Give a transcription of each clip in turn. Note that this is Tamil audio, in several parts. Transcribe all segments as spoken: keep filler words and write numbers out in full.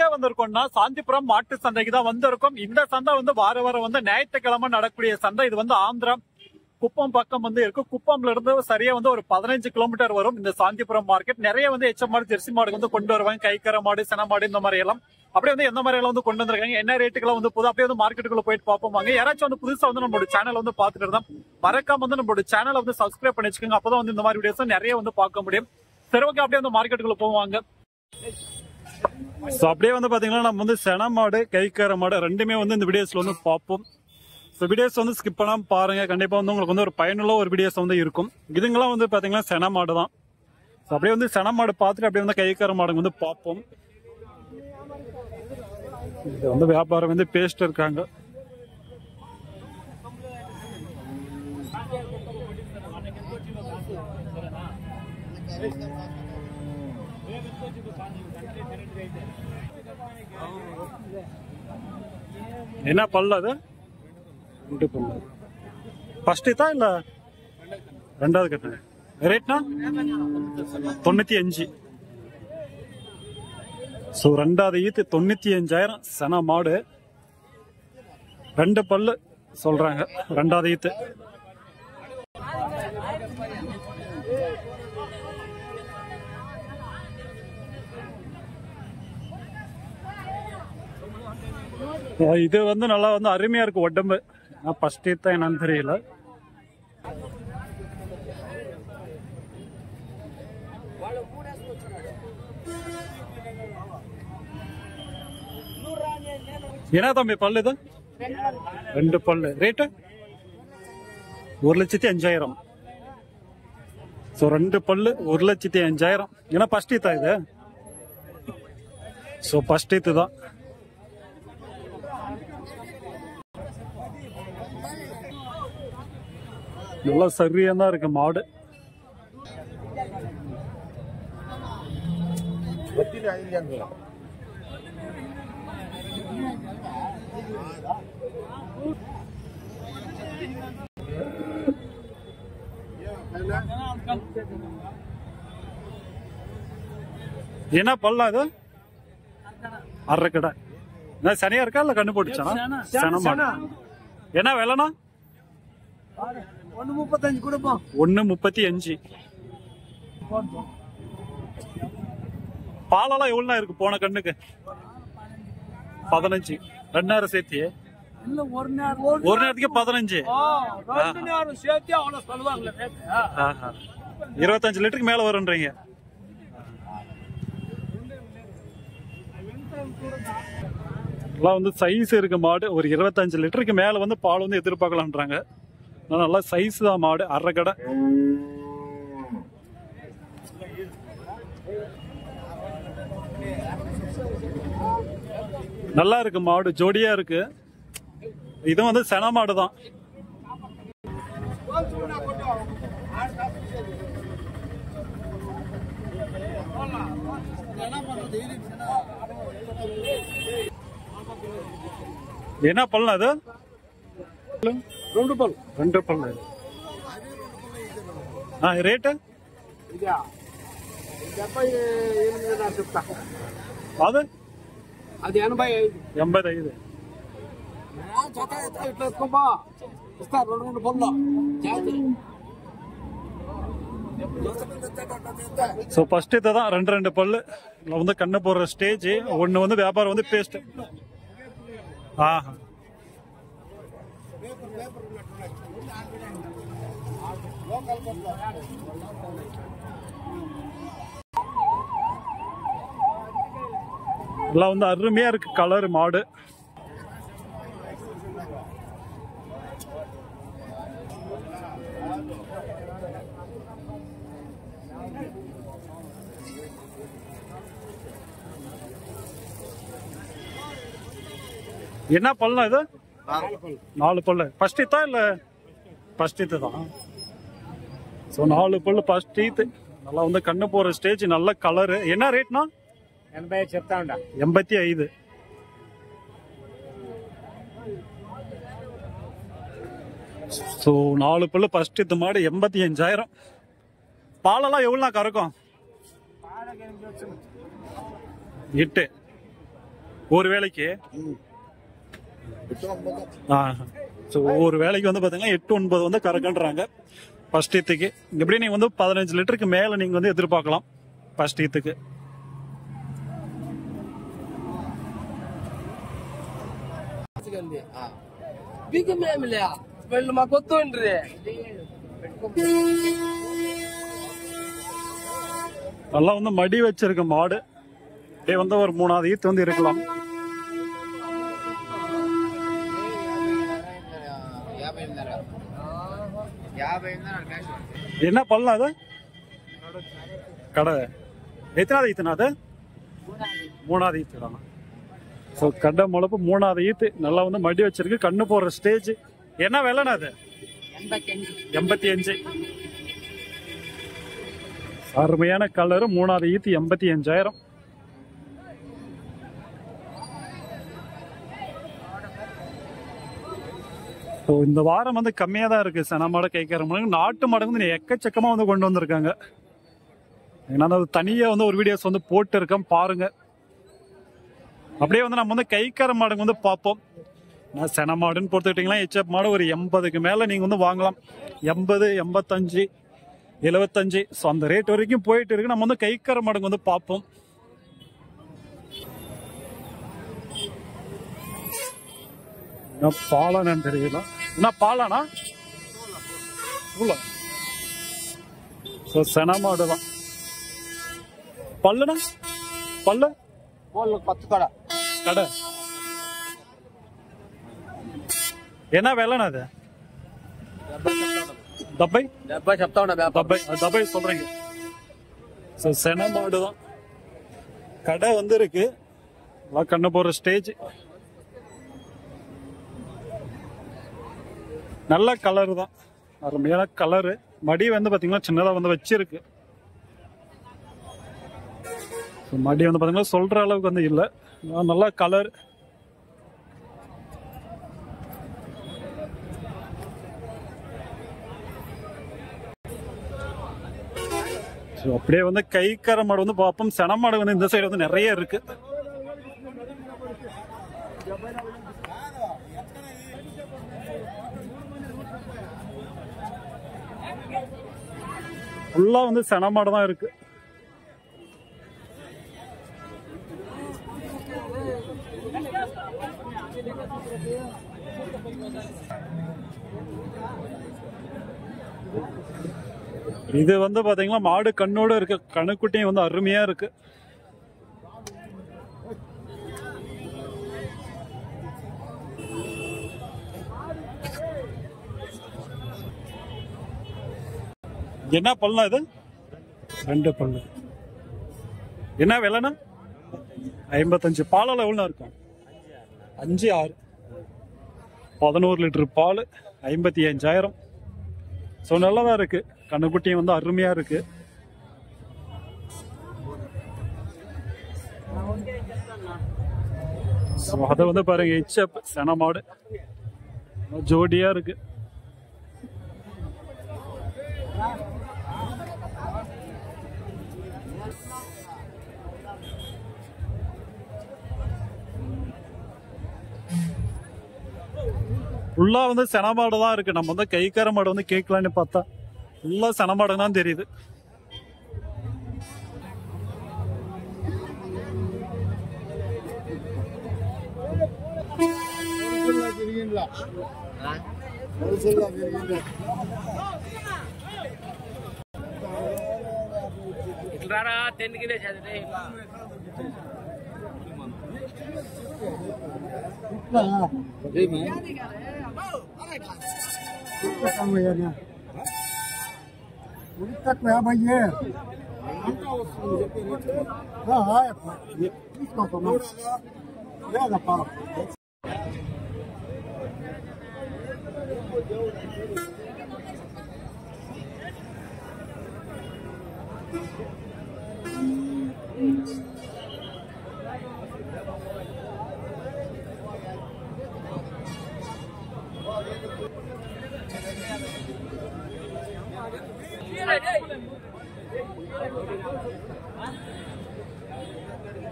எங்க வந்திருக்கோம்னா சாந்திபுரம் மாட்டு சந்தைக்கு தான் வந்திருக்கோம். இந்த சந்தை வந்து வார வாரம் வந்து ஞாயிற்றுக்கிழமை நடக்கக்கூடிய சந்தை. இது வந்து ஆந்திரா குப்பம் பக்கம் வந்து இருக்கு. குப்பம்ல இருந்து சரியா வந்து ஒரு பதினஞ்சு கிலோமீட்டர் வரும் இந்த சாந்திபுரம் மார்க்கெட். நிறைய வந்து எச்ச மாடு ஜெர்சி மாடு வந்து கொண்டு வருவாங்க. கைக்கர மாடு, சென மாடு, இந்த மாதிரி எல்லாம் அப்படியே வந்து எந்த மாதிரி எல்லாம் வந்து கொண்டு வந்திருக்காங்க, என்ன ரேட்டுக்கெல்லாம் வந்து புது அப்படியே வந்து மார்க்கெட்டுக்குள்ள போயிட்டு பார்ப்போம் வாங்க. யாராச்சும் வந்து புதுசா வந்து நம்மளோட சேனல் வந்து பாத்துட்டு இருந்தா மறக்காம வந்து நம்மளோட சேனலை வந்து சப்ஸ்கிரைப் பண்ணி வச்சுக்கோங்க. அப்பதான் வந்து இந்த மாதிரி வீடியோஸ் நிறைய வந்து பார்க்க முடியும். சரி, ஓகே, அப்படியே வந்து மார்க்கெட்டுக்குள்ள போவாங்க. சோ அப்படியே வந்து பாத்தீங்கன்னா நம்ம வந்து சென மாடு, கைக்கர மாடு ரெண்டுமே வந்து இந்த வீடியோஸ்ல வந்து பார்ப்போம். ஸோ வீடியோஸ் வந்து ஸ்கிப் பண்ணாம பாருங்க. கண்டிப்பா வந்து உங்களுக்கு வந்து ஒரு பயனுள்ள ஒரு வீடியோஸ் வந்து இருக்கும். இதுங்கெல்லாம் வந்து பாத்தீங்கன்னா சென மாடு தான். ஸோ அப்படியே வந்து சென மாடு பார்த்துட்டு அப்படியே வந்து கைக்கர மாடு வந்து பார்ப்போம். இது வந்து வியாபாரம் வந்து பேஸ்ட் இருக்காங்க. என்ன பல்லு அது? ரெண்டு பல்லு. ஃபர்ஸ்ட் இதா இல்ல ரெண்டாவது கட்டு? ரேட்னா தொண்ணூத்தி அஞ்சு. சோ ரெண்டாவது ஈத்து தொண்ணூத்தி அஞ்சாயிரம். சென மாடு, ரெண்டு பல்லு சொல்றாங்க. ரெண்டாவது ஈத்து. இது வந்து நல்லா வந்து அருமையா இருக்கு உடம்பு. ஃபர்ஸ்ட் ஈத்தா என்னன்னு தெரியல. என்ன தம்பி பல்லு இது? ரெண்டு பல்லு. ரேட்டு ஒரு லட்சத்தி அஞ்சாயிரம். சோ ரெண்டு பல்லு ஒரு லட்சத்தி அஞ்சாயிரம். ஏன்னா ஃபர்ஸ்ட் ஈத்தா இது. சோ ஃபர்ஸ்ட் ஈத்து தான். நல்லா சரியா தான் இருக்கு மாடு. என்ன பல்லா இது? அரை கடை. சனியா இருக்கா இல்ல கண்ணு போட்டுச்சானா? சனமா. என்ன விலைனா? ஒன்னு முப்பத்தஞ்சு கொடுப்போம். ஒன்னு முப்பத்தி அஞ்சு. பாலெல்லாம் எவ்வளவு இருக்கு போன கண்ணுக்கு? பதினஞ்சு. ரெண்டாயிரம் சேர்த்தி ஒரு நேரத்துக்கு பதினஞ்சு. இருபத்தஞ்சு லிட்டருக்கு மேல வரும்ன்றீங்க. எல்லாம் வந்து சைஸ் இருக்கு மாடு. ஒரு இருபத்தஞ்சு லிட்டருக்கு மேல வந்து பால் வந்து எதிர்பார்க்கலான்றாங்க. நல்லா சைஸ் தான் மாடு. அரை கடை. நல்லா இருக்கு மாடு, ஜோடியா இருக்கு. இது வந்து சென மாடு தான். என்ன பல்லு அது? ரெண்டு பல். ரெண்டு பல்லு. రేట్ అది అది ఎనభై ఐదు ఎనభై ఐదు ఇస్తారు రెండు రెండు పళ్ళు. ஸோ ஃபர்ஸ்ட் இதை தான் ரெண்டு ரெண்டு பல்லு வந்து கண்ணு போடுற ஸ்டேஜ். ஒன்று வந்து வியாபாரம் வந்து பேஸ்ட். ஆஹா எல்லாம் வந்து அருமையா இருக்கு கலர் மாடு. என்ன பல்லு இது? நாலு பல்லு. ஃபர்ஸ்ட் ஈத்தா இல்ல? ஃபர்ஸ்ட் ஈத்து தான். ஸோ நாலு பல்லு ஃபர்ஸ்ட் ஈத்து. நல்லா வந்து கண்ணு போற ஸ்டேஜ். நல்ல கலரு. என்ன ரேட்னா? எண்பத்தி ஐந்து. ஸோ நாலு பல்லு ஃபர்ஸ்ட் ஈத்து மாடு எண்பத்தி அஞ்சாயிரம். பாலெல்லாம் எவ்வளோ கறக்கும்? எட்டு. ஒரு வேலைக்கு ஒரு வேலைக்கு வந்து பாத்தீங்கன்னா எட்டு ஒன்பது வந்து கறக்குன்றாங்க ஃபர்ஸ்ட் ஈத்துக்கு. எப்படி நீங்க வந்து பதினஞ்சு லிட்டருக்கு மேல நீங்க வந்து எதிர்பார்க்கலாம் ஃபர்ஸ்ட் ஈத்துக்கு. நல்லா வந்து மடி வச்சிருக்க மாடு. இதே வந்து ஒரு மூணாவது ஈத்து வந்து இருக்கலாம். என்ன பண்ணலாம் அது கடை எத்தனாவது ஈத்துனா அது மூணாவது ஈத்து தானா? ஸோ கடை முளப்பு மூணாவது ஈத்து நல்லா வந்து மடி வச்சிருக்கு. கண்ணு போடுற ஸ்டேஜ். என்ன விலைனா அது? எண்பத்தி அஞ்சு. அருமையான கலரு. மூணாவது ஈத்து எண்பத்தி அஞ்சாயிரம். ஸோ இந்த வாரம் வந்து கம்மியாக தான் இருக்கு சன மாடு கைக்கிற மாடு. நாட்டு மாடு வந்து எக்கச்சக்கமா வந்து கொண்டு வந்திருக்காங்க. ஏன்னா தனியா வந்து ஒரு வீடியோஸ் வந்து போட்டு இருக்கேன் பாருங்க. அப்படியே வந்து நம்ம வந்து கைக்கார மாடுங்க வந்து பார்ப்போம். நான் சென மாடுன்னு பொறுத்துக்கிட்டீங்கன்னா ஹெச்எப் மாடு ஒரு எண்பதுக்கு மேல நீங்க வந்து வாங்கலாம். எண்பது எண்பத்தஞ்சு எழுபத்தஞ்சு ஸோ அந்த ரேட் வரைக்கும் போயிட்டு இருக்கு. நம்ம வந்து கைக்கார மாடுங்க வந்து பார்ப்போம். பாலானு தெரியல. என்ன பாலானா? சென மாடு தான். பல்லுனா பல்லு பத்து கடை கடை என்ன விலைனா அது? డెబ్బై డెబ్బై చెప్తా ఉన్నా డెబ్బై డెబ్బై சொல்றீங்க. ஸோ சென மாடு தான். கடை வந்து இருக்கு. கண்ணு போற ஸ்டேஜ். நல்ல கலர் தான். அருமையான கலரு. மடி வந்து பாத்தீங்கன்னா சின்னதா வந்து வச்சிருக்கு. மடி வந்து பாத்தீங்கன்னா சொல்ற அளவுக்கு வந்து இல்ல. நல்ல கலர். அப்படியே வந்து கைக்கார மாடு வந்து பார்ப்போம். சென மாடு வந்து இந்த சைடு வந்து நிறைய இருக்கு. ஃபுல்லா வந்து சென மாடு தான் இருக்கு. இது வந்து பாத்தீங்கன்னா மாடு கண்ணோட இருக்கு. கணுக்குட்டியும் வந்து அருமையா இருக்கு. என்ன பல்லா இது? ரெண்டு பல்லு. என்ன விலைனா? ஐம்பத்தஞ்சு. பாலால எவ்வளவு இருக்கும்? அஞ்சு ஆறு பதினோரு லிட்டர் பால். ஐம்பத்தி அஞ்சாயிரம். ஸோ நல்லதா இருக்கு. கண்ணுக்குட்டியும் வந்து அருமையா இருக்கு. அதை வந்து பாருங்க ஹெச்எப் சென மாடு ஜோடியா இருக்கு. ஃபுல்லா வந்து சென மாடு தான் இருக்கு. நம்ம வந்து கைக்கார மாடு வந்து கேட்கலான்னு பார்த்தா ஃபுல்லா சென மாடு தான் தெரியுது.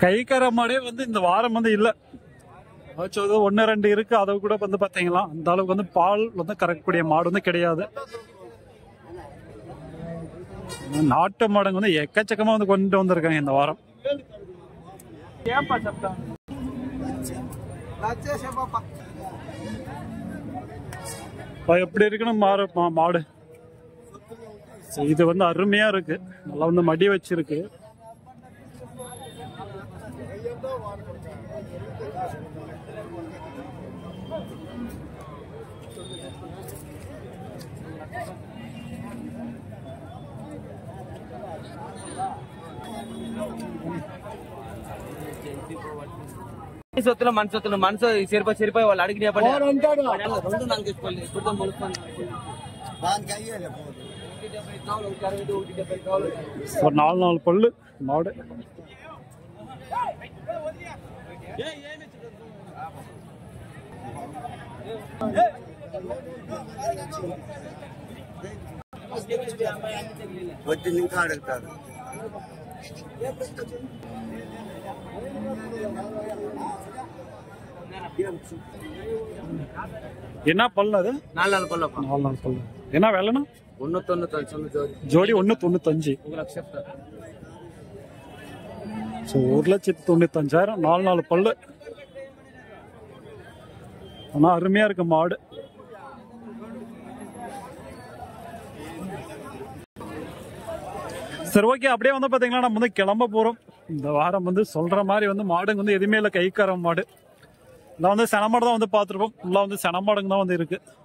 கைக்கார மாடே வந்து இந்த வாரம் வந்து இல்ல, ஒன்னு ரெண்டு இருக்கு. அதை கூட வந்து பாத்தீங்களா அந்த அளவுக்கு வந்து பால் வந்து கறக்கக்கூடிய மாடு வந்து கிடையாது. நாட்டு மாடுங்க வந்து எக்கச்சக்கமா வந்து கொண்டு வந்திருக்காங்க இந்த வாரம். எப்படி இருக்குன்னு மாறு மாடு இது வந்து அருமையா இருக்கு, நல்லா வந்து மடி வச்சிருக்கு. సొత్తులు మన సొత్తులు మనసు చెరిపోయి చెరిపోయి వాళ్ళు అడిగిన నాలుగు నాలుగు పళ్ళు మాడే వచ్చి ఇంకా అడుగుతారు. என்ன பல்லு அது? நாலு நாலு பல்லு. நாலு நாலு பல்லு. என்ன விலைனா? ஒன்னு தொண்ணூத்தஞ்சு ஜோடி. ஜோடி ஒன்னு தொண்ணூத்தஞ்சு. ஒரு லட்சத்தி தொண்ணூத்தஞ்சாயிரம். நாலு நாலு பல்லு. ஆனா அருமையா இருக்கு மாடு. சரி, ஓகே. அப்படியே வந்து பாத்தீங்கன்னா நம்ம வந்து கிளம்ப போறோம். இந்த வாரம் வந்து சொல்ற மாதிரி வந்து மாடுங்க வந்து எதுவுமே இல்லை, கைக்கார மாடு. நான் வந்து சென மாடு தான் வந்து பாத்துருப்போம். ஃபுல்லா வந்து சென மாடுங்க தான் வந்து இருக்கு.